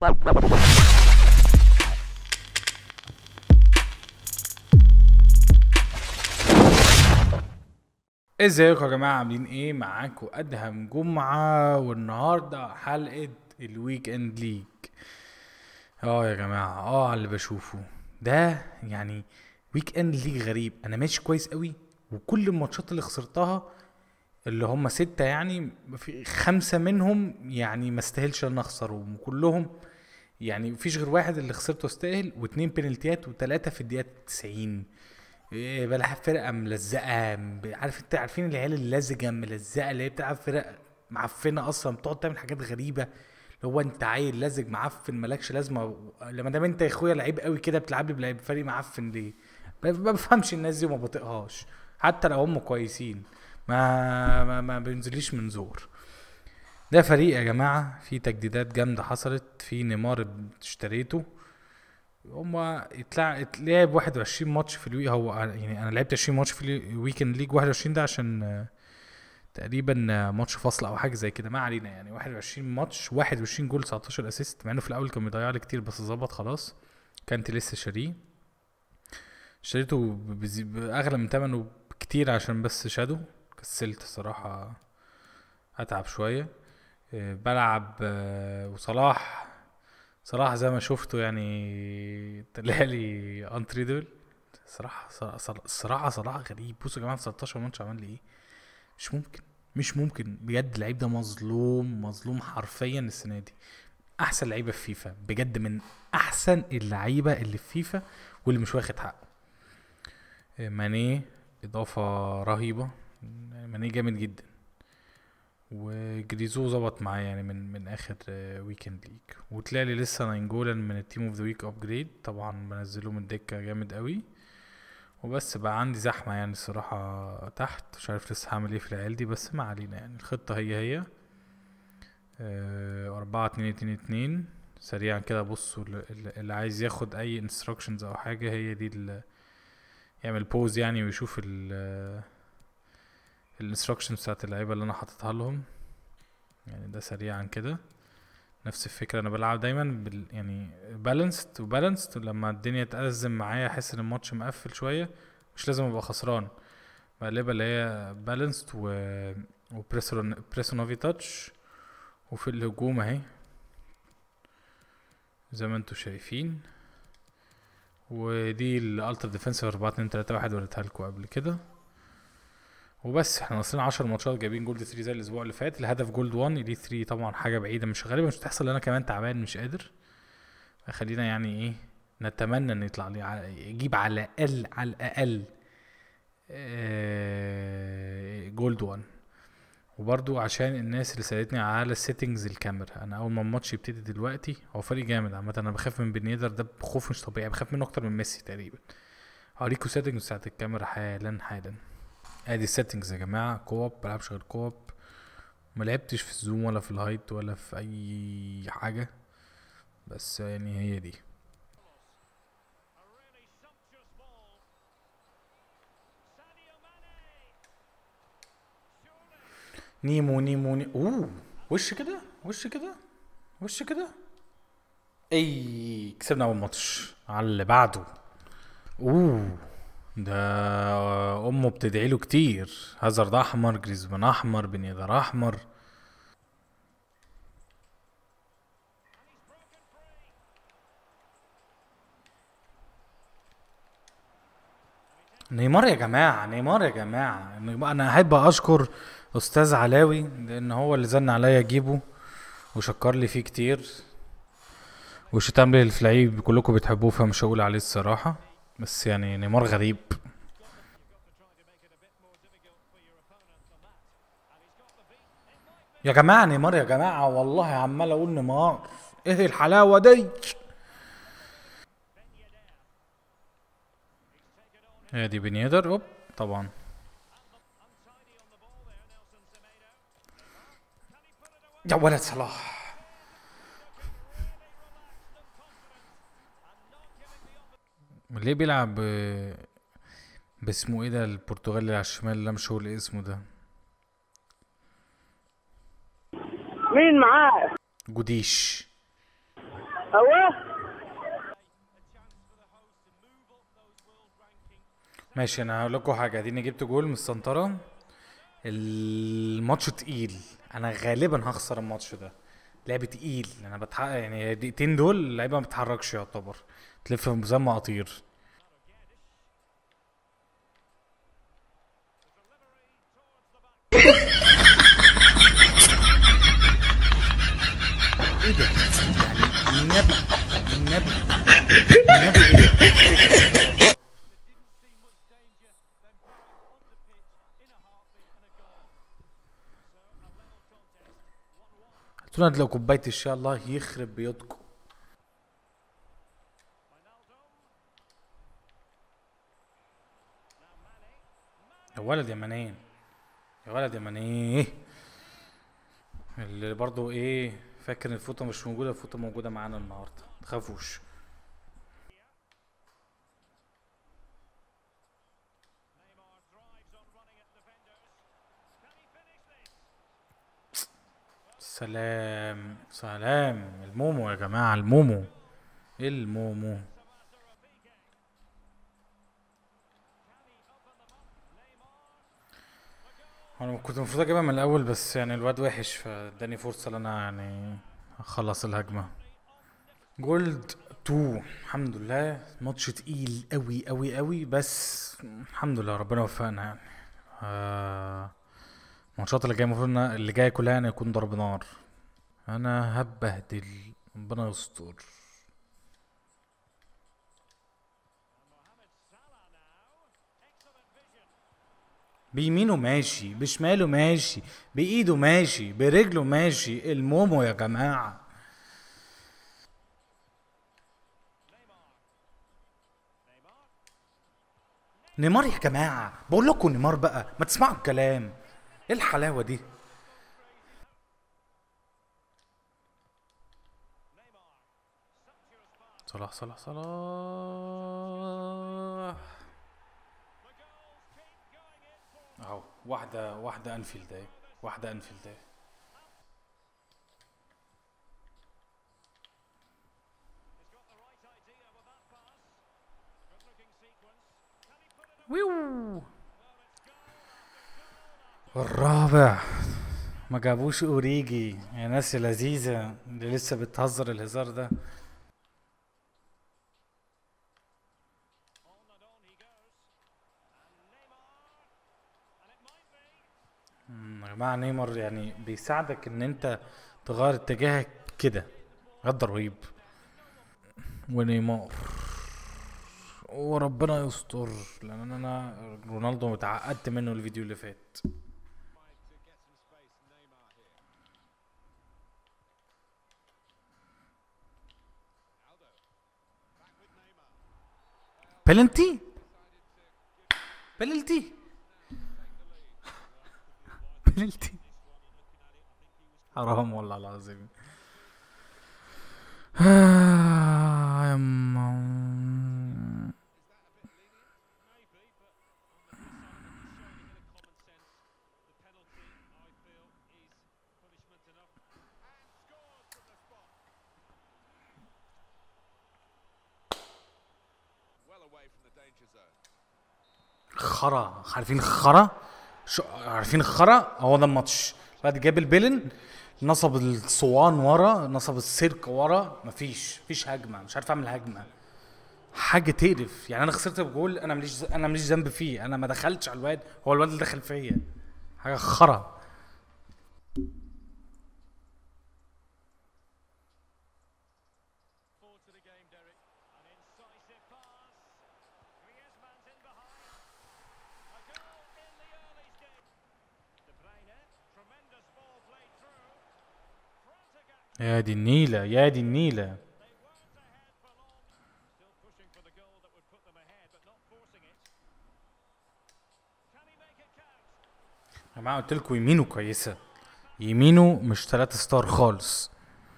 ازيكم يا جماعه؟ عاملين ايه؟ معاكم ادهم جمعه، والنهارده حلقه الويك اند ليج. يا جماعه، على اللي بشوفه ده يعني ويك اند ليج غريب. انا ماشي كويس قوي، وكل الماتشات اللي خسرتها اللي هم 6 يعني في 5 منهم يعني ما استاهلش ان اخسرهم كلهم. يعني مفيش غير واحد اللي خسرته استاهل، واتنين بينالتيات وتلاتة في الدقيقه 90. إيه، بلعب فرقه ملزقه. عارف انت، عارفين العيال اللزجه ملزقه اللي هي بتلعب فرق معفنه اصلا، بتقعد تعمل حاجات غريبه. اللي هو انت عيل لزج معفن مالكش لازمه، لما دام انت يا اخويا لعيب قوي كده بتلعب لي بفريق معفن ليه؟ ما بفهمش الناس دي وما بطيقهاش، حتى لو هم كويسين. ما بينزليش من زور. ده فريق يا جماعه فيه تجديدات جامده حصلت، في نيمار اشتريته. هما اتلعب 21 ماتش في الويك. هو يعني انا لعبت 20 ماتش في الويكند ليج، 21 ده عشان تقريبا ماتش فاصل او حاجه زي كده، ما علينا. يعني 21 ماتش، 21 جول، 19 اسيست، مع انه في الاول كان بيضيع لي كتير بس ظبط خلاص. كانت لسه اشتريته باغلى من ثمنه كتير عشان بس شادو. كسلت الصراحه اتعب شويه. بلعب صلاح زي ما شفته يعني طلع لي انتريدبل. صراحة غريب. بصوا يا جماعة، في 16 ماتش عمل لي ايه؟ مش ممكن، مش ممكن بجد. اللعيب ده مظلوم حرفيا السنة دي. احسن لعيبة في فيفا بجد، من احسن اللعيبة اللي في فيفا، واللي مش واخد حقه. ماني اضافة رهيبة. ماني جامد جدا. وجريزو ظبط معايا يعني من اخر ويكند ليج. وطلع لي لسه ناينجولان من التيم اوف ذا ويك ابجريد، طبعا بنزله من الدكه جامد قوي. وبس بقى عندي زحمه يعني الصراحه تحت، مش عارف لسه هعمل ايه في العيال دي، بس ما علينا. يعني الخطه هي 4-2-2-2. سريعا كده بصوا، اللي عايز ياخد اي انستراكشنز او حاجه، هي دي يعمل بوز يعني ويشوف الانستراكشنز بتاعت اللعيبه اللي انا حاططها لهم. يعني ده سريعا كده نفس الفكره. انا بلعب دايما يعني بالانسد لما الدنيا تأزم معايا احس ان الماتش مقفل شويه، مش لازم ابقى خسران. بقلبها اللي هي بالانسد وبريسونوفي تاتش. وفي الهجوم اهي زي ما انتم شايفين. ودي الالتر ديفensive 4-2-3-1 وريتها لكم قبل كده. وبس احنا واصلين 10 ماتشات جايبين جولد 3 زي الاسبوع اللي فات. الهدف جولد 1 دي 3 طبعا حاجه بعيده، مش غالبا مش هتحصل. انا كمان تعبان مش قادر. خلينا يعني ايه، نتمنى ان يطلع لي يجيب على الاقل جولد 1. وبرضو عشان الناس اللي سالتني على السيتنجز الكاميرا، انا اول ما الماتش يبتدي دلوقتي، هو فريق جامد عامه. انا بخاف من بنيدر ده بخوف مش طبيعي، بخاف منه اكتر من ميسي تقريبا. هوريكوا سيتنجز بتاعت الكاميرا حالا. ادي السيتنجز يا جماعه. كوب بلعبش غير كوب، ما لعبتش في الزوم ولا في الهايت ولا في اي حاجه، بس يعني هي دي. اوه، وش كده. اي، كسبنا اول ماتش على اللي بعده. اوه، ده امه بتدعي له كتير. هازارد احمر، جريزمان احمر، بنيدر احمر. نيمار يا جماعه. انا احب اشكر استاذ علاوي، لان هو اللي زن عليا اجيبه وشكر لي فيه كتير. وشتم لي في لعيب كلكم بتحبوه، فمش هقول عليه الصراحه. بس يعني نيمار غريب. يا جماعه نيمار يا جماعه، والله عمال اقول نيمار. ايه الحلاوه دي؟ هي دي بنيدر. اوب طبعا. يا ولد صلاح. ليه بيلعب باسمه ايه ده البرتغالي على الشمال اللي مش هو اللي اسمه ده؟ مين معاه؟ جوديش. ايوه. ماشي، انا هقول لكم حاجه. اديني جبت جول من السنتره. الماتش تقيل. انا غالبا هخسر الماتش ده. لعب تقيل. انا يعني الدقيقتين دول اللعيبه ما بتتحركش يعتبر. تلف زي ما قطير. ايه ده؟ يعني النبي، النبي، النبي ايه؟ قلت له لو كوبايه الشاي الله يخرب بيوتكم. يا ولد يا منين، يا ولد يا منين. اللي برضو ايه فاكر ان الفوطه مش موجوده، الفوطه موجوده معانا النهارده، متخافوش. سلام سلام. المومو يا جماعه، المومو، المومو. انا كنت المفروض اجيبها من الاول، بس يعني الواد وحش فاداني فرصه ان انا يعني اخلص الهجمه. جولد 2 الحمد لله. ماتش تقيل قوي قوي قوي، بس الحمد لله ربنا وفقنا يعني. الماتشات اللي جايه المفروض اللي جايه كلها يعني يكون ضرب نار. انا هبهدل، ربنا يستر. بيمينه ماشي، بشماله ماشي، بايده ماشي، برجله ماشي. المومو يا جماعه. نيمار يا جماعه، بقول لكم نيمار بقى، ما تسمعوا الكلام. ايه الحلاوه دي؟ صلاح صلاح صلاح. اهو واحده واحده انفيلد اهي، واحده انفيلد اهي. ويو. الرابع. ما جابوش اوريجي يا ناس لذيذة اللي لسه بتهزر الهزار ده. يا جماعة نيمار يعني بيساعدك ان انت تغير اتجاهك كده. غد رهيب. ونيمار. وربنا يستر، لان انا رونالدو متعقدت منه الفيديو اللي فات. بلنتي، بلنتي، بلنتي. حرام والله العظيم. خرا، عارفين خرا؟ عارفين خرا؟ هو ده الماتش. بعد جاب البيلن، نصب الصوان ورا، نصب السيرك ورا. مفيش هجمه، مش عارف اعمل هجمه. حاجه تقرف يعني. انا خسرت بجول، انا ماليش ذنب فيه. انا ما دخلتش على الواد، هو الواد اللي دخل فيا. حاجه خرا. يا دي النيله، يا دي النيله. يا جماعه قلت لكم يمينه كويسه، يمينه مش 3 ستار خالص.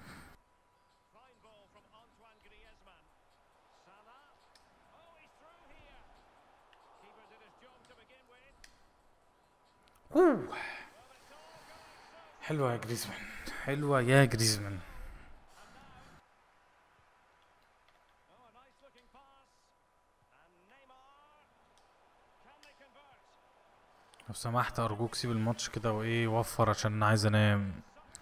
أوه. حلوه يا جريزمان، حلوه يا جريزمان. لو سمحت ارجوك سيب الماتش كده وايه وفر عشان انا عايز انام.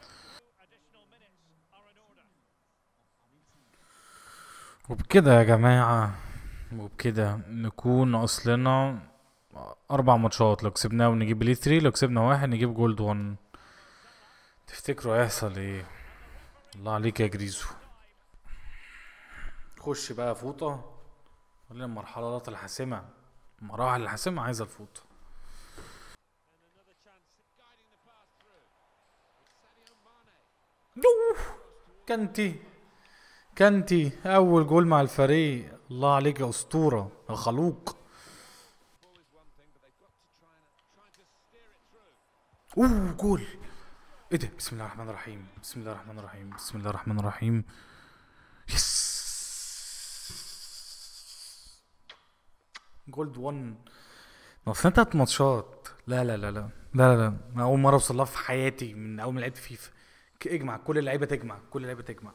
وبكده يا جماعة، وبكده نكون اصلنا 4 ماتشات، لو كسبناه ونجيب ليه 3، لو كسبنا واحد نجيب جولد 1. تفتكروا هيحصل ايه؟ الله عليك يا جريزو. خش بقى فوطة ولا المرحلات الحاسمة، المراحل الحاسمة عايزة الفوطة. يوه. كانتي، كانتي اول جول مع الفريق، الله عليك يا اسطورة يا خلوق. جول. ايه ده؟ بسم الله الرحمن الرحيم، بسم الله الرحمن الرحيم، بسم الله الرحمن الرحيم. يس. جولد 1. اصل 3 ماتشات. لا لا لا لا لا لا لا، أنا اول مره اوصل لها في حياتي من اول ما لعبت فيفا. اجمع كل اللعيبه، تجمع كل اللعيبه، تجمع.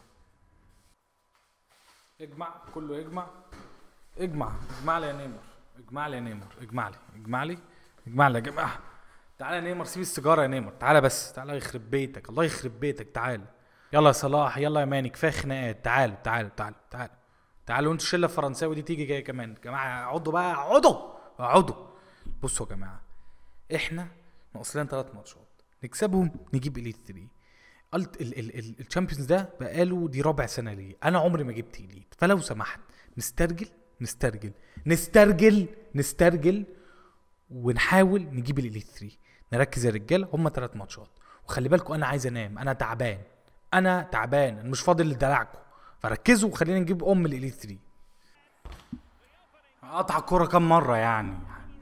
اجمع كله، يجمع. اجمع، اجمع لي يا نيمار، اجمع لي يا نيمار، اجمع لي، اجمع لي، اجمع لي يا جماعه. تعالى يا نيمار، سيب السيجاره يا نيمار، تعالى بس، تعالى يخرب بيتك، الله يخرب بيتك، تعالى. يلا يا صلاح، يلا يا ماني، كفايه خناقات، تعالوا تعالوا تعالوا تعالوا. تعالوا انتوا الشله الفرنساوي دي تيجي جايه كمان، يا جماعه اقعدوا بقى، اقعدوا اقعدوا. بصوا يا جماعه، احنا ناقص لنا 3 ماتشات نكسبهم نجيب اليت 3. قلت الشامبيونز ده بقاله دي رابع سنه ليه، انا عمري ما جبت اليت، فلو سمحت نسترجل، نسترجل، نسترجل، نسترجل، ونحاول نجيب الاليت 3. نركز يا رجاله، هم 3 ماتشات. وخلي بالكم انا عايز انام، انا تعبان، انا تعبان، أنا مش فاضي لدلعكم. فركزوا وخلينا نجيب الاليت 3. اقطع الكوره كام مره يعني.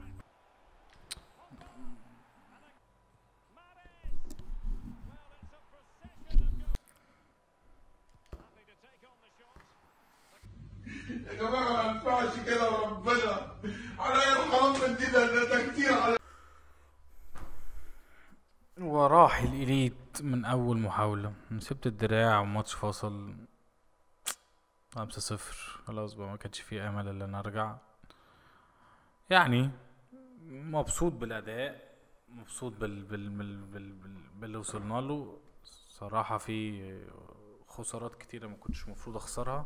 يا جماعة ما ينفعش كده، ربنا عليا الحرام من دي، ده كتير على. وراح الإليت من أول محاولة، سبت الدراع وماتش فاصل 5-0. خلاص بقى ما كانش فيه أمل إن أنا أرجع يعني. مبسوط بالأداء، مبسوط باللي وصلنا له. صراحة في خسارات كتيرة ما كنتش مفروض أخسرها،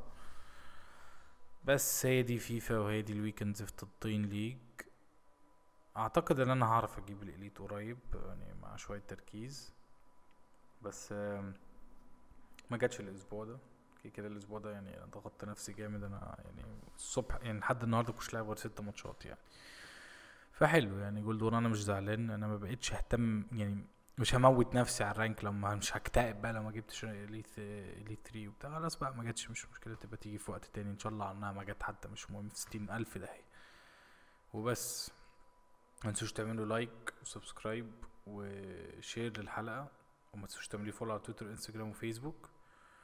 بس هي دي فيفا وهي دي الويكندز في الطين ليج. اعتقد ان انا هعرف اجيب الاليت قريب يعني مع شوية تركيز، بس ما جاتش الاسبوع ده. كده الاسبوع ده يعني انا ضغطت نفسي جامد، انا يعني الصبح يعني لحد النهارده كنتش لاعب غير 6 ماتشات يعني. فحلو يعني جولد وان، انا مش زعلان، انا ما بقتش اهتم يعني. مش هموت نفسي على الرانك، لما مش هكتئب بقى لو ما جبتش اليت 3 وبتاع. خلاص بقى ما جاتش، مش مشكله، تبقى تيجي في وقت تاني ان شاء الله، عنها ما جت حتى مش مهم، في 60,000 ده هي وبس. ما تنسوش تعملوا لايك وسبسكرايب وشير للحلقه، وما تنسوش تعملوا فولو على تويتر وانستجرام وفيسبوك.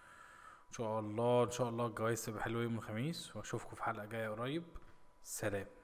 ان شاء الله ان شاء الله الجوايز تبقى حلوه يوم الخميس، واشوفكم في حلقه جايه قريب. سلام.